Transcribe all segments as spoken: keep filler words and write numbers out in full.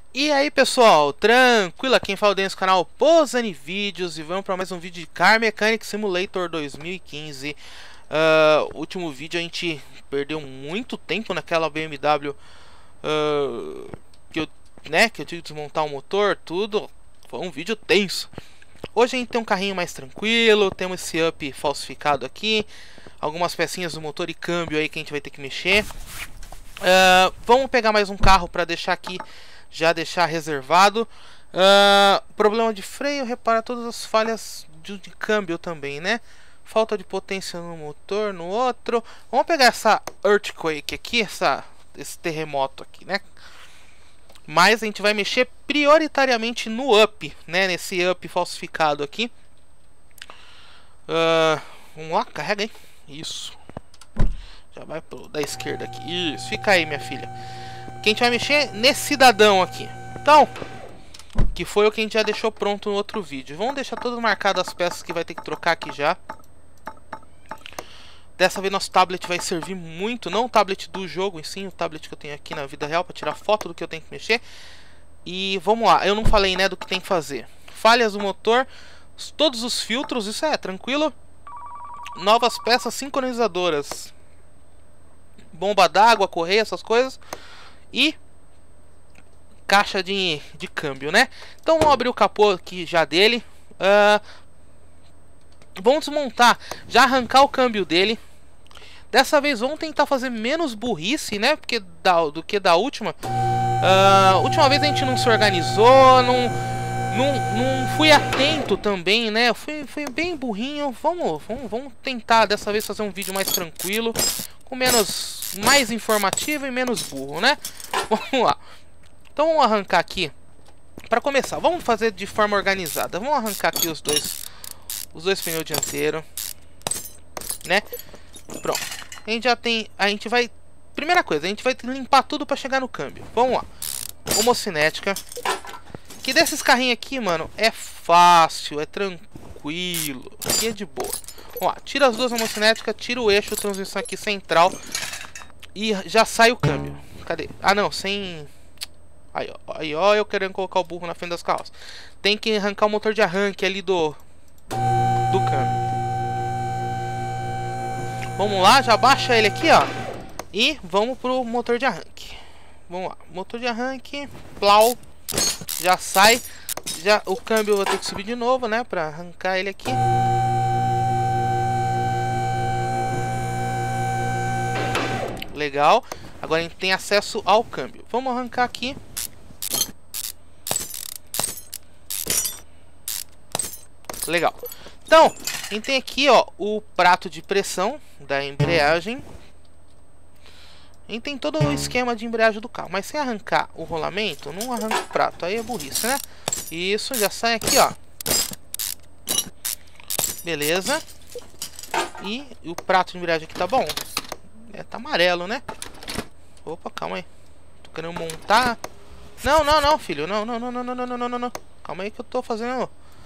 E aí pessoal, tranquilo? Quem fala dentro do canal Posani Vídeos e vamos para mais um vídeo de Car Mechanic Simulator dois mil e quinze. uh, Último vídeo a gente perdeu muito tempo naquela B M W uh, que, eu, né, que eu tive que desmontar o motor, tudo. Foi um vídeo tenso. Hoje a gente tem um carrinho mais tranquilo, temos esse up falsificado aqui, algumas pecinhas do motor e câmbio aí que a gente vai ter que mexer. uh, Vamos pegar mais um carro para deixar aqui, já deixar reservado. uh, Problema de freio, repara todas as falhas de, de câmbio também, né? Falta de potência no motor, no outro. Vamos pegar essa earthquake aqui, essa, esse terremoto aqui, né? Mas a gente vai mexer prioritariamente no up, né? Nesse up falsificado aqui. uh, Vamos lá, carrega aí. Isso. Já vai pro da esquerda aqui. Isso, fica aí, minha filha. Que a gente vai mexer nesse cidadão aqui. Então, que foi o que a gente já deixou pronto no outro vídeo. Vamos deixar todas marcadas as peças que vai ter que trocar aqui já. Dessa vez nosso tablet vai servir muito. Não o tablet do jogo em si, o tablet que eu tenho aqui na vida real, para tirar foto do que eu tenho que mexer. E vamos lá, eu não falei, né, do que tem que fazer. Falhas do motor, todos os filtros, isso é tranquilo. Novas peças sincronizadoras, bomba d'água, correia, essas coisas. E caixa de, de câmbio, né? Então vamos abrir o capô aqui já dele. uh, Vamos desmontar, já arrancar o câmbio dele. Dessa vez vamos tentar fazer menos burrice, né? Porque da, do que da última. uh, Última vez a gente não se organizou, não, não, não fui atento também, né? Fui, fui bem burrinho. Vamos, vamos, vamos tentar dessa vez fazer um vídeo mais tranquilo, com menos, mais informativo e menos burro, né? Vamos lá. Então vamos arrancar aqui. Para começar, vamos fazer de forma organizada. Vamos arrancar aqui os dois, os dois pneus dianteiros, né? Pronto. A gente já tem, a gente vai, primeira coisa, a gente vai limpar tudo para chegar no câmbio. Vamos lá. Homocinética. Que desses carrinhos aqui, mano, é fácil, é tranquilo. Aqui é de boa. Vamos lá, tira as duas homocinéticas, tira o eixo, transmissão aqui central e já sai o câmbio. Cadê? Ah, não, sem... Aí, ó, aí, ó, eu querendo colocar o burro na frente das carroças. Tem que arrancar o motor de arranque ali do do câmbio. Vamos lá, já baixa ele aqui, ó. E vamos pro motor de arranque. Vamos lá, motor de arranque, plau. Já sai. Já, o câmbio eu vou ter que subir de novo, né, pra arrancar ele aqui. Legal. Agora a gente tem acesso ao câmbio. Vamos arrancar aqui. Legal. Então, a gente tem aqui, ó, o prato de pressão da embreagem. A gente tem todo o esquema de embreagem do carro. Mas sem arrancar o rolamento, não arranca o prato. Aí é burrice, né? Isso, já sai aqui, ó. Beleza. E o prato de embreagem aqui tá bom? É, tá amarelo, né? Opa, calma aí. Tô querendo montar. Não, não, não, filho. Não, não, não, não, não, não, não, não, não. Calma aí que eu tô fazendo.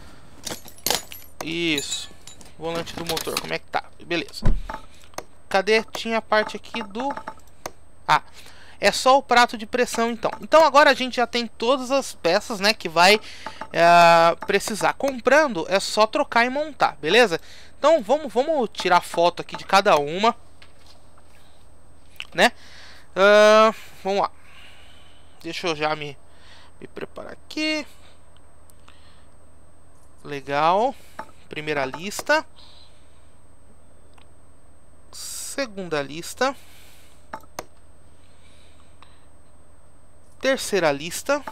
Isso. Volante do motor, como é que tá? Beleza. Cadê? Tinha a parte aqui do... Ah, é só o prato de pressão, então. Então agora a gente já tem todas as peças, né, que vai é, precisar. Comprando é só trocar e montar, beleza? Então vamos, vamos tirar foto aqui de cada uma, né? Uh, vamos lá. Deixa eu já me, me preparar aqui. Legal. Primeira lista. Segunda lista. Terceira lista.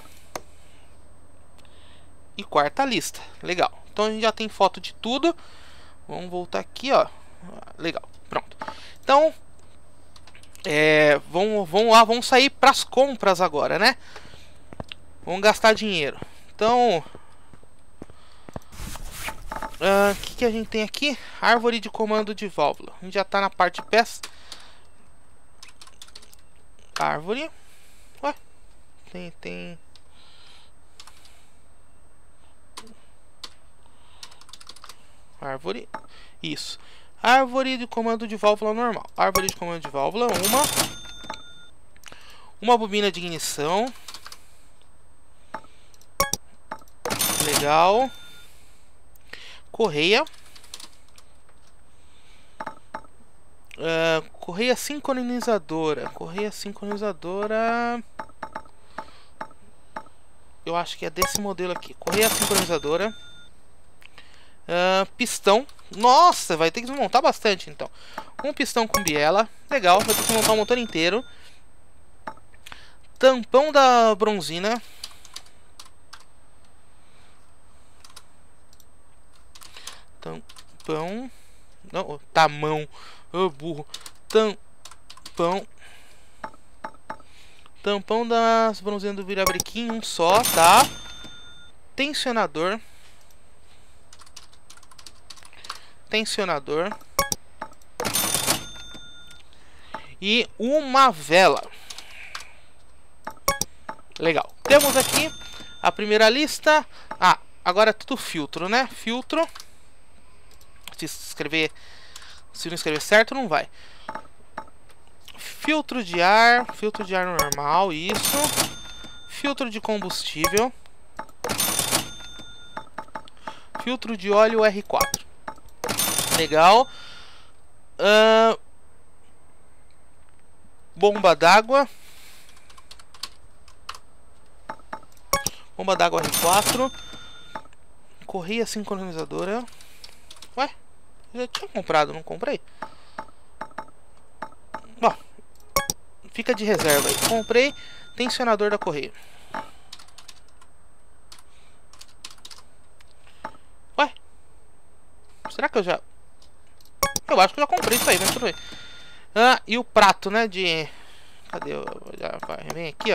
E quarta lista. Legal. Então a gente já tem foto de tudo. Vamos voltar aqui, ó. Legal. Pronto. Então, é, vamos, vamos lá, vamos sair para as compras agora, né? Vamos gastar dinheiro. Então, o uh, que, que a gente tem aqui? Árvore de comando de válvula. A gente já tá na parte de peças. Árvore. Ué, tem, tem... Árvore. Isso. Árvore de comando de válvula normal. Árvore de comando de válvula, uma. Uma bobina de ignição. Legal. Correia. Uh, correia sincronizadora. Correia sincronizadora. Eu acho que é desse modelo aqui. Correia sincronizadora. Uh, pistão. Nossa, vai ter que desmontar bastante então. Um pistão com biela. Legal, vai ter que montar o motor inteiro. Tampão da bronzina. Tampão. Não, tamão. Ô, burro. Tampão. Tampão das bronzinas do virabrequim. Um só, tá? Tensionador. Tensionador. E uma vela. Legal. Temos aqui a primeira lista. Ah, agora é tudo filtro, né? Filtro. Se escrever, se não escrever certo, não vai. Filtro de ar. Filtro de ar normal, isso. Filtro de combustível. Filtro de óleo R quatro. Legal. Uh, bomba d'água. Bomba d'água R quatro. Correia sincronizadora. Ué? Eu já tinha comprado, não comprei? Bom, fica de reserva aí. Comprei tensionador da correia. Ué? Será que eu já... Eu acho que eu já comprei isso aí, mas tudo bem. Ah, e o prato, né, de... Cadê? Eu já vai, vem aqui, ó.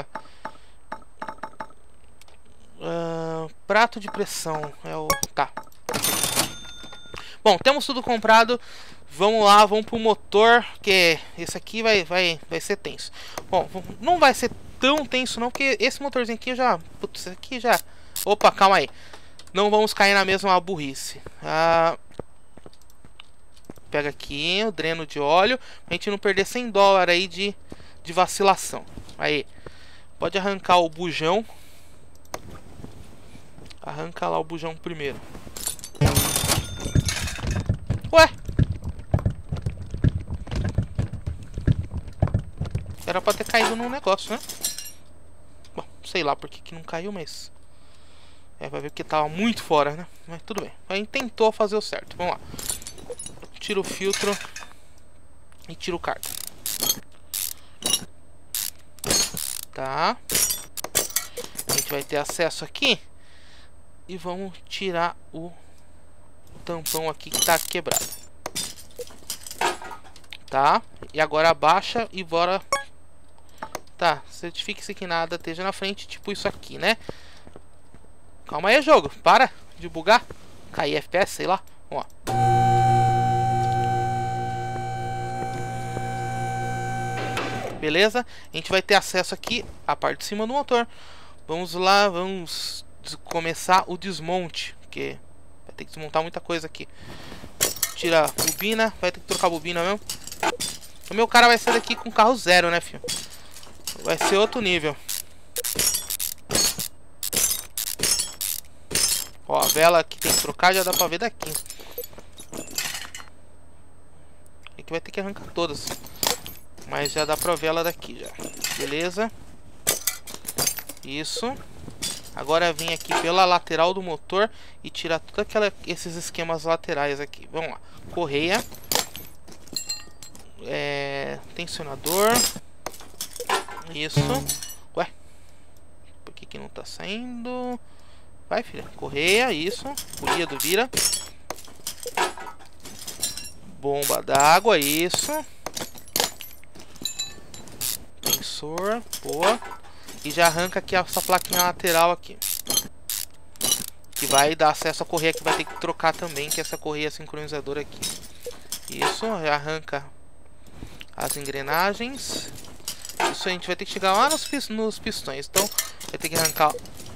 Uh, prato de pressão. É o... Tá. Bom, temos tudo comprado. Vamos lá, vamos pro motor, que esse aqui vai, vai, vai ser tenso. Bom, não vai ser tão tenso não, porque esse motorzinho aqui eu já... Putz, esse aqui já... Opa, calma aí. Não vamos cair na mesma burrice. Ah, pega aqui o dreno de óleo, pra gente não perder cem dólares aí de, de vacilação. Aí, pode arrancar o bujão. Arranca lá o bujão primeiro. Ué? Era pra ter caído num negócio, né? Bom, sei lá por que que não caiu, mas... É, vai ver que tava muito fora, né? Mas tudo bem. A gente tentou fazer o certo. Vamos lá. Tira o filtro. E tira o cárter. Tá. A gente vai ter acesso aqui. E vamos tirar o... tampão aqui que tá quebrado. Tá? E agora abaixa e bora. Tá, certifique-se que nada esteja na frente. Tipo isso aqui, né? Calma aí, jogo. Para de bugar. Cair F P S, sei lá. Vamos lá. Beleza? A gente vai ter acesso aqui à parte de cima do motor. Vamos lá, vamos começar o desmonte, porque vai ter que desmontar muita coisa aqui. Tira a bobina, vai ter que trocar a bobina mesmo. O meu cara vai sair daqui com carro zero, né, filho? Vai ser outro nível. Ó, a vela que tem que trocar já dá pra ver daqui. Aqui vai ter que arrancar todas. Mas já dá pra ver ela daqui já. Beleza. Isso. Agora vem aqui pela lateral do motor e tirar todos aquela, esses esquemas laterais aqui. Vamos lá. Correia. É, tensionador. Isso. Ué. Por que que não tá saindo? Vai, filha. Correia. Isso. Polia do vira. Bomba d'água. Isso. Tensor. Boa. E já arranca aqui essa plaquinha lateral aqui. Que vai dar acesso à correia que vai ter que trocar também, que é essa correia sincronizadora aqui. Isso, já arranca as engrenagens. Isso a gente vai ter que chegar lá nos, pist nos pistões. Então vai ter que arrancar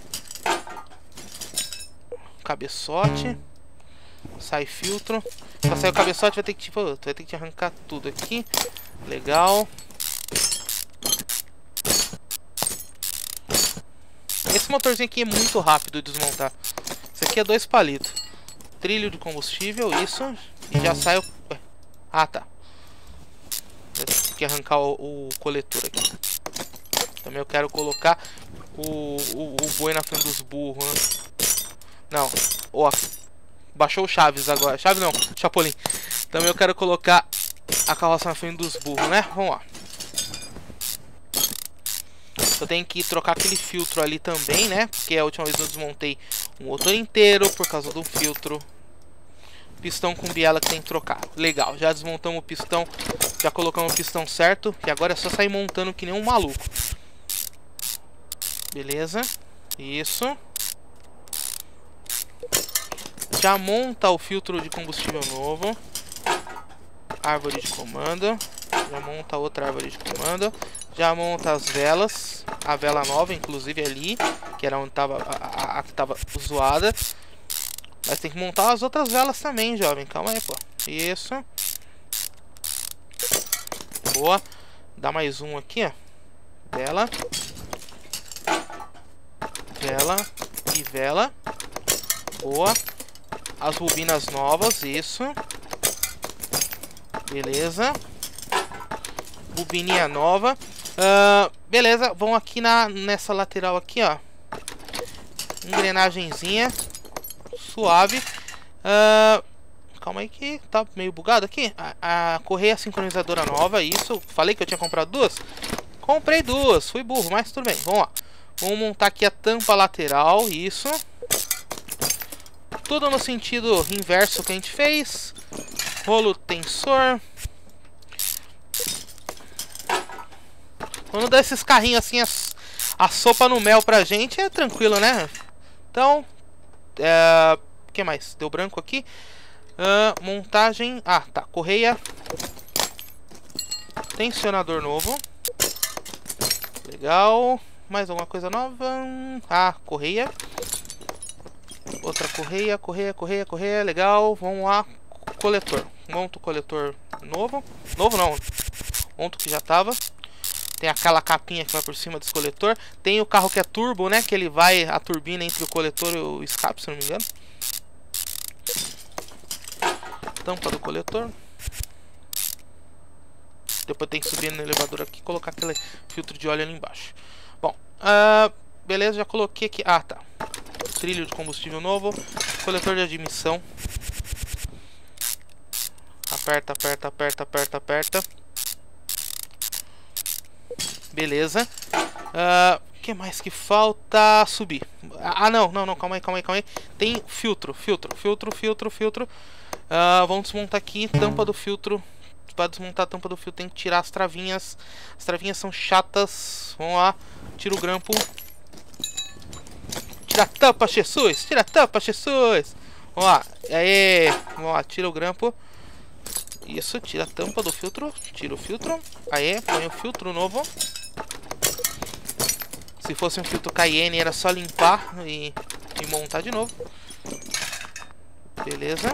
o cabeçote. Sai filtro. Pra sair o cabeçote vai ter que tipo, vai ter que arrancar tudo aqui. Legal. Esse motorzinho aqui é muito rápido de desmontar. Isso aqui é dois palitos. Trilho de combustível, isso. E já sai o... Ah, tá. Tem que arrancar o, o coletor aqui. Também eu quero colocar o, o, o boi na frente dos burros, né? Não. Ó. Baixou o Chaves agora. Chaves não. Chapolin. Também eu quero colocar a carroça na frente dos burros, né? Vamos lá. Eu tenho que trocar aquele filtro ali também, né? Porque a última vez eu desmontei um motor inteiro por causa do filtro. Pistão com biela que tem que trocar. Legal, já desmontamos o pistão. Já colocamos o pistão certo. E agora é só sair montando que nem um maluco. Beleza. Isso. Já monta o filtro de combustível novo. Árvore de comando. Já monta outra árvore de comando. Já monta as velas. A vela nova, inclusive ali. Que era onde tava a, a, a que tava zoada. Mas tem que montar as outras velas também, jovem. Calma aí, pô. Isso. Boa. Dá mais um aqui, ó. Vela. Vela. E vela. Boa. As bobinas novas, isso. Beleza. Bobininha nova. Uh, beleza, vão aqui na, nessa lateral aqui, ó. Engrenagenzinha. Suave. Uh, calma aí que tá meio bugado aqui. A, a correia sincronizadora nova, isso. Falei que eu tinha comprado duas? Comprei duas, fui burro, mas tudo bem. Vamos lá. Vamos montar aqui a tampa lateral, isso. Tudo no sentido inverso que a gente fez. Rolo tensor. Quando dá esses carrinhos assim, a, a sopa no mel pra gente, é tranquilo, né? Então, é, o que mais? Deu branco aqui. Uh, montagem. Ah, tá. Correia. Tensionador novo. Legal. Mais alguma coisa nova? Ah, correia. Outra correia, correia, correia, correia. Legal. Vamos lá. Coletor. Monta o coletor novo. Novo não. Monta o que já tava. Tem aquela capinha que vai por cima desse coletor. Tem o carro que é turbo, né? Que ele vai a turbina entre o coletor e o escape, se não me engano. Tampa do coletor. Depois tem que subir no elevador aqui e colocar aquele filtro de óleo ali embaixo. Bom, uh, beleza, já coloquei aqui. Ah, tá. Trilho de combustível novo. Coletor de admissão. Aperta, aperta, aperta, aperta, aperta. Beleza. O uh, que mais que falta? Subir. Ah, não, não, não, calma aí, calma aí, calma aí. Tem filtro, filtro, filtro, filtro, filtro. Uh, vamos desmontar aqui, tampa do filtro. Para desmontar a tampa do filtro tem que tirar as travinhas. As travinhas são chatas. Vamos lá, tira o grampo. Tira a tampa, Jesus! Tira a tampa, Jesus! Vamos lá, aê! Vamos lá, tira o grampo. Isso, tira a tampa do filtro. Tira o filtro. Aê, põe o filtro novo. Se fosse um filtro Cayenne era só limpar e, e montar de novo. Beleza.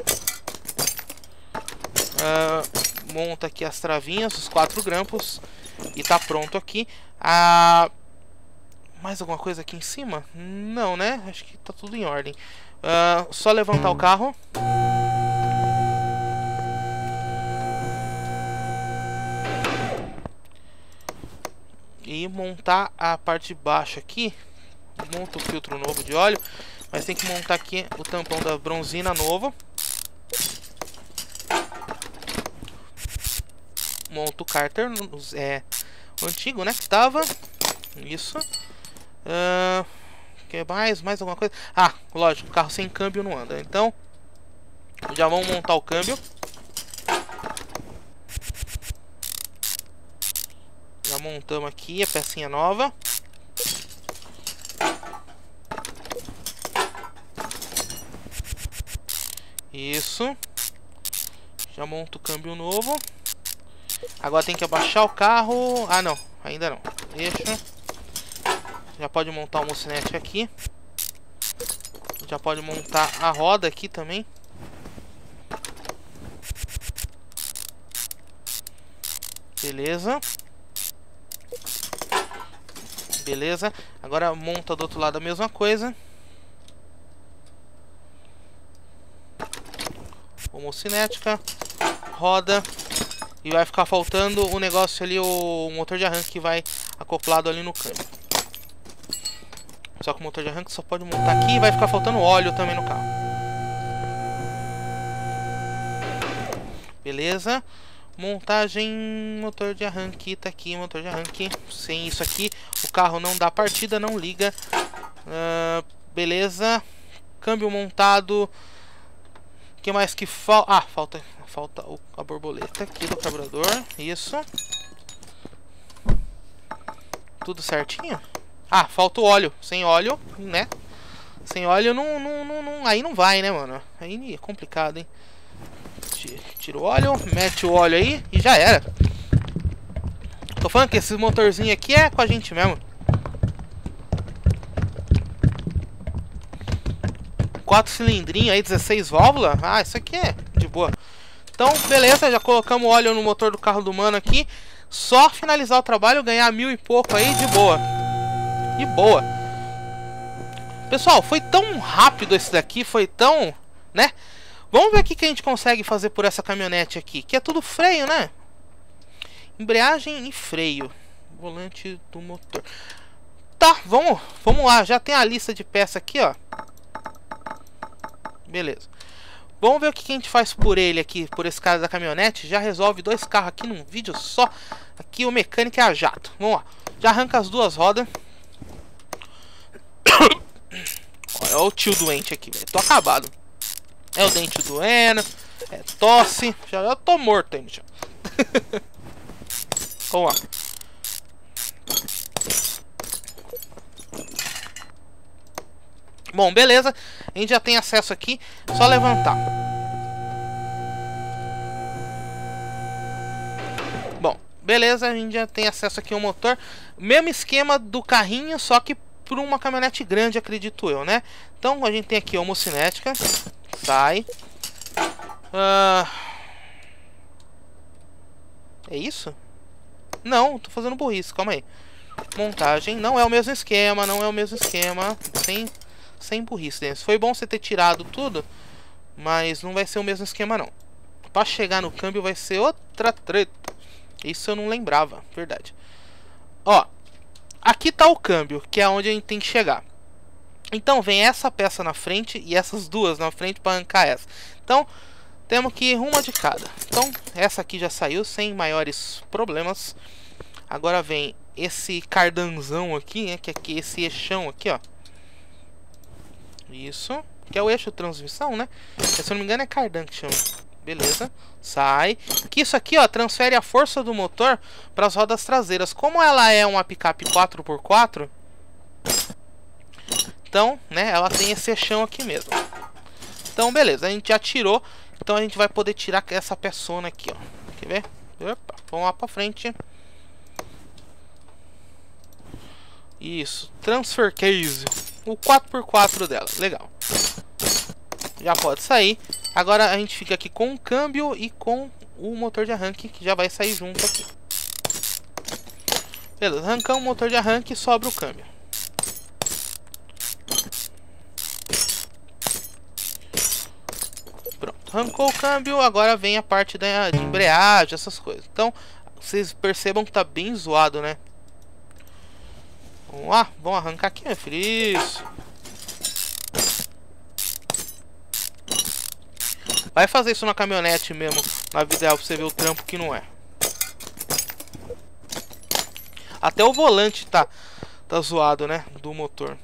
Uh, monta aqui as travinhas, os quatro grampos. E tá pronto aqui. Uh, mais alguma coisa aqui em cima? Não, né? Acho que tá tudo em ordem. Uh, só levantar o carro. E montar a parte de baixo aqui. Monta o filtro novo de óleo. Mas tem que montar aqui o tampão da bronzina novo. Monta o cárter. É, o antigo, né? Que estava. Isso. Uh, que mais? Mais alguma coisa? Ah, lógico. Carro sem câmbio não anda. Então, já vamos montar o câmbio. Já montamos aqui a pecinha nova. Isso. Já monto o câmbio novo. Agora tem que abaixar o carro. Ah, não. Ainda não. Deixa. Já pode montar o mocinete aqui. Já pode montar a roda aqui também. Beleza. Beleza. Agora monta do outro lado a mesma coisa. homocinética, roda. E vai ficar faltando o negócio ali, o motor de arranque que vai acoplado ali no câmbio. Só que o motor de arranque só pode montar aqui e vai ficar faltando óleo também no carro. Beleza. Montagem, motor de arranque, tá aqui, motor de arranque. Sem isso aqui, o carro não dá partida, não liga. Uh, beleza. Câmbio montado. O que mais que falta? Ah, falta, falta o, a borboleta aqui do carburador. Isso. Tudo certinho? Ah, falta o óleo. Sem óleo, né? Sem óleo não, não, não, não, aí não vai, né, mano? Aí é complicado, hein? Tira o óleo, mete o óleo aí e já era. Tô falando que esse motorzinho aqui é com a gente mesmo. Quatro cilindrinhos aí, dezesseis válvulas. Ah, isso aqui é de boa. Então, beleza, já colocamos óleo no motor do carro do mano aqui. Só finalizar o trabalho, ganhar mil e pouco aí, de boa. De boa. Pessoal, foi tão rápido esse daqui, foi tão, né? Vamos ver o que a gente consegue fazer por essa caminhonete aqui. Que é tudo freio, né? Embreagem e freio. Volante do motor. Tá, vamos, vamos lá. Já tem a lista de peças aqui, ó. Beleza. Vamos ver o que a gente faz por ele aqui, por esse cara da caminhonete. Já resolve dois carros aqui num vídeo só. Aqui o mecânico é a jato. Vamos lá. Já arranca as duas rodas. Olha o tio doente aqui, velho. Tô acabado. É o dente doendo. É tosse. Já, já tô morto aí, já. Vamos lá. Bom, beleza. A gente já tem acesso aqui. Só levantar. Bom, beleza. A gente já tem acesso aqui ao motor. Mesmo esquema do carrinho, só que por uma caminhonete grande, acredito eu, né? Então a gente tem aqui a homocinética. Sai. Uh... É isso? Não, tô fazendo burrice, calma aí. Montagem, não é o mesmo esquema, não é o mesmo esquema. Sem, sem burrice, né? Foi bom você ter tirado tudo, mas não vai ser o mesmo esquema não. Pra chegar no câmbio vai ser outra treta. Isso eu não lembrava, verdade. Ó, aqui tá o câmbio, que é onde a gente tem que chegar. Então vem essa peça na frente e essas duas na frente para arrancar essa. Então temos que ir uma de cada. Então essa aqui já saiu sem maiores problemas. Agora vem esse cardanzão aqui, né, que é aqui, esse eixão aqui, ó. Isso, que é o eixo de transmissão, né? Se eu não me engano é cardan que chama. Beleza, sai. Que isso aqui, ó, transfere a força do motor para as rodas traseiras. Como ela é uma picape quatro por quatro, então, né, ela tem esse eixão aqui mesmo. Então, beleza, a gente já tirou. Então a gente vai poder tirar essa peçona aqui, ó. Quer ver? Opa, vamos lá pra frente. Isso, transfer case. O quatro por quatro dela, legal. Já pode sair. Agora a gente fica aqui com o câmbio e com o motor de arranque, que já vai sair junto aqui. Beleza, arrancamos o motor de arranque e sobra o câmbio. Pronto, arrancou o câmbio, agora vem a parte da, de embreagem, essas coisas. Então, vocês percebam que tá bem zoado, né? Vamos lá, vamos arrancar aqui, meu filho. Isso. Vai fazer isso na caminhonete mesmo, na vida real, pra você ver o trampo que não é. Até o volante tá, tá zoado, né? Do motor.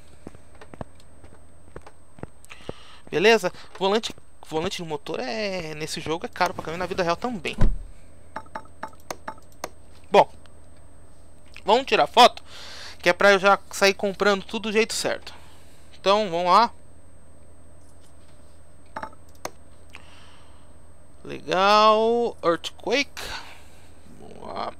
Beleza? Volante, volante do motor é nesse jogo é caro pra caramba, na vida real também. Bom, vamos tirar foto, que é pra eu já sair comprando tudo do jeito certo. Então, vamos lá. Legal. Earthquake. Vamos lá.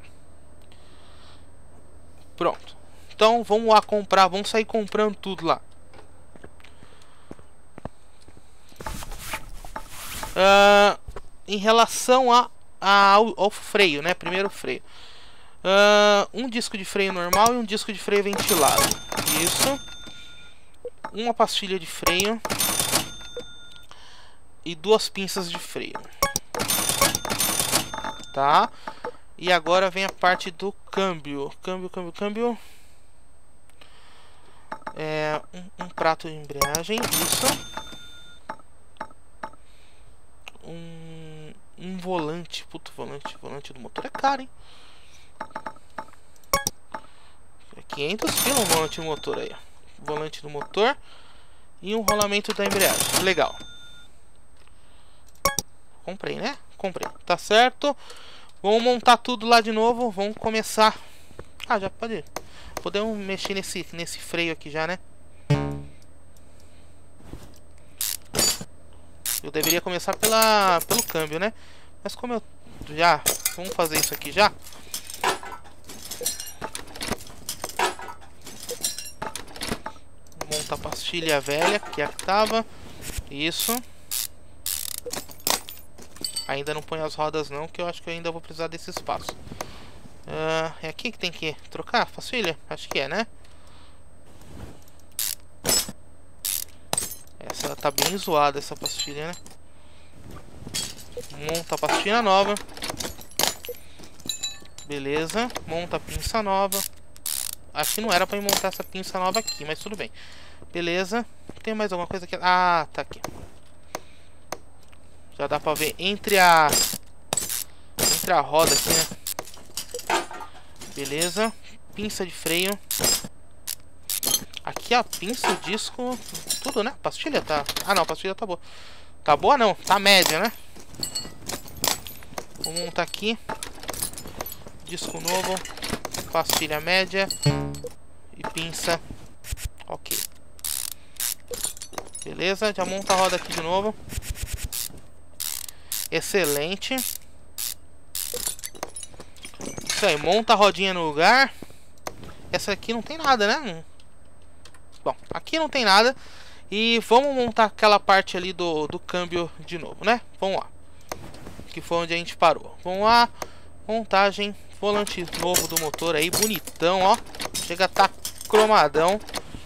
Pronto. Então, vamos lá comprar. Vamos sair comprando tudo lá. Uh, em relação a, a, ao, ao freio, né? Primeiro freio. Uh, um disco de freio normal e um disco de freio ventilado. Isso. Uma pastilha de freio. e duas pinças de freio. Tá? E agora vem a parte do câmbio. Câmbio, câmbio, câmbio. É, um, um prato de embreagem, isso. Um, um volante. Puta, volante. Volante do motor é caro, hein? É quinhentos pila um volante do motor aí. Volante do motor. E um rolamento da embreagem. Legal. Comprei, né? Comprei. Tá certo. Vamos montar tudo lá de novo. Vamos começar. Ah, já pode ir. Podemos mexer nesse, nesse freio aqui já, né? Eu deveria começar pela, pelo câmbio, né? Mas como eu já... Vamos fazer isso aqui já. Monta a pastilha velha, que é a que tava. Isso. Ainda não põe as rodas não, que eu acho que eu ainda vou precisar desse espaço. Uh, é aqui que tem que trocar a pastilha? Acho que é, né? Essa tá bem zoada, essa pastilha, né? Monta a pastilha nova. Beleza. Monta a pinça nova. Acho que não era pra montar essa pinça nova aqui, mas tudo bem. Beleza. Tem mais alguma coisa aqui? Ah, tá aqui. Já dá pra ver entre a... Entre a roda aqui, né? Beleza. Pinça de freio. Aqui a pinça, o disco... Tudo, né? Pastilha tá... Ah, não. A pastilha tá boa. Tá boa não. Tá média, né? Vou montar aqui. Disco novo. Pastilha média. E pinça. Ok. Beleza. Já monta a roda aqui de novo. Excelente. Isso aí, monta a rodinha no lugar. Essa aqui não tem nada, né? Bom, aqui não tem nada. E vamos montar aquela parte ali do, do câmbio de novo, né? Vamos lá. Que foi onde a gente parou. Vamos lá. Montagem. Volante novo do motor aí, bonitão, ó. Chega a tá cromadão.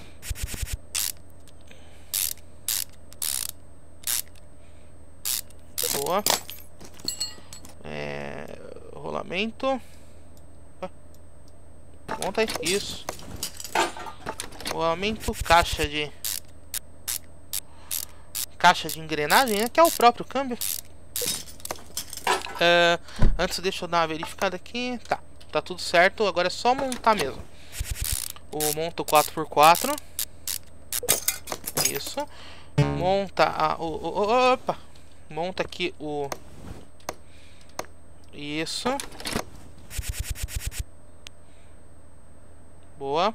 Boa. É, rolamento. Monta aí. Isso. Rolamento, caixa de... Caixa de engrenagem, né? Que é o próprio câmbio. É, antes deixa eu dar uma verificada aqui. Tá, tá tudo certo. Agora é só montar mesmo. O monto quatro por quatro. Isso. Monta a... O, o, opa! Monta aqui o... Isso. Boa.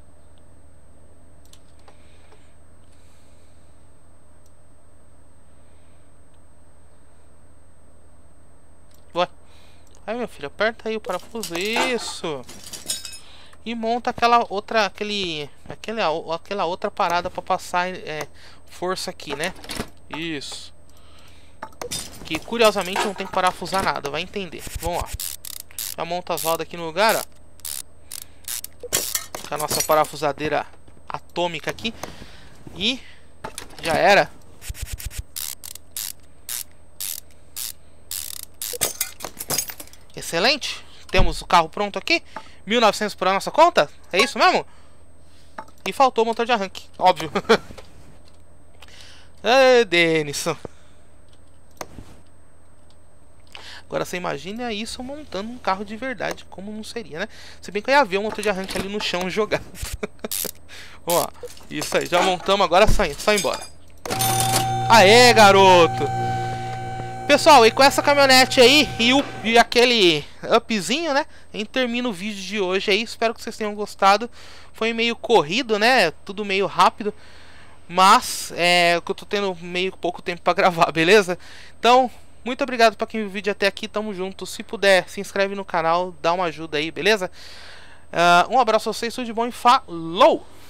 Boa. Aí, meu filho, aperta aí o parafuso. Isso. E monta aquela outra... Aquele... Aquela, aquela outra parada pra passar é, força aqui, né? Isso. Que curiosamente não tem que parafusar nada, vai entender. Vamos lá. Já monta as rodas aqui no lugar, ó. Com a nossa parafusadeira atômica aqui. E já era. Excelente. Temos o carro pronto aqui. mil e novecentos por a nossa conta. É isso mesmo? E faltou o motor de arranque, óbvio. Ei, Denison. Agora você imagina isso montando um carro de verdade, como não seria, né? Se bem que eu ia ver o motor de arranque ali no chão jogado. Ó, isso aí, já montamos, agora só, só embora. Aê, garoto! Pessoal, e com essa caminhonete aí e, o, e aquele upzinho, né? A gente termina o vídeo de hoje aí. Espero que vocês tenham gostado. Foi meio corrido, né? Tudo meio rápido. Mas, é que eu tô tendo meio pouco tempo pra gravar, beleza? Então... Muito obrigado para quem viu o vídeo até aqui, tamo junto. Se puder, se inscreve no canal, dá uma ajuda aí, beleza? Uh, um abraço a vocês, tudo de bom e falou!